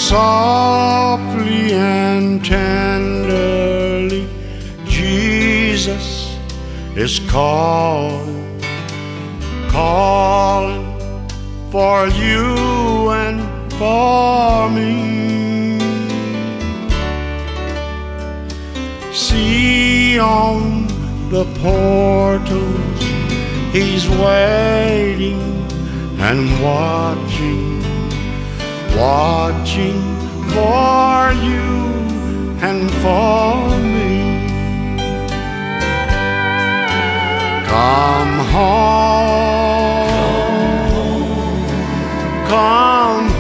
softly and tenderly, Jesus is calling, calling for you and for me. See on the portals, he's waiting and watching, watching for you and for me. Come home, come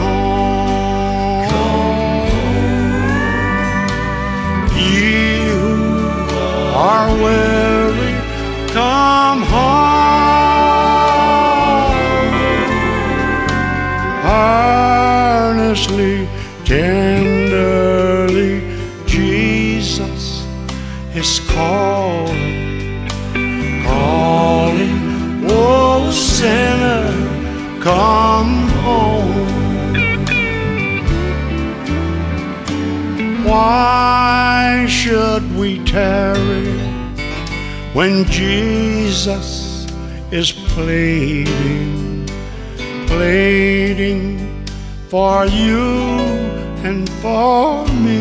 home, ye who are weary, come home. Earnestly, tenderly, Jesus is calling, calling, oh sinner, come home. Why should we tarry when Jesus is pleading, pleading for you and for me?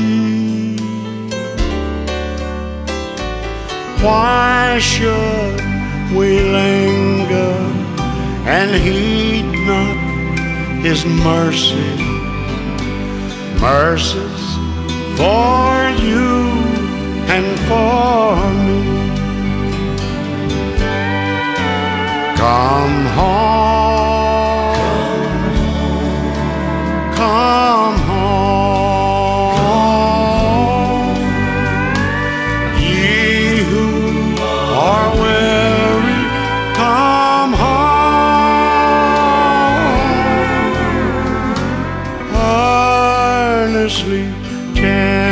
Why should we linger and heed not his mercy, mercies for you and for me? Come home, come home, ye who are weary, come home. Earnestly,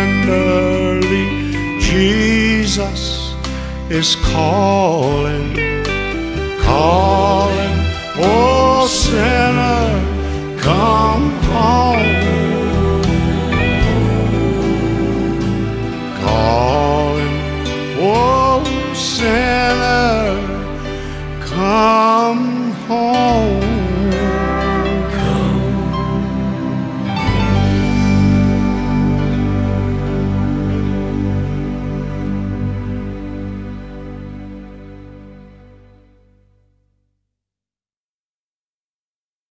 tenderly, Jesus is calling,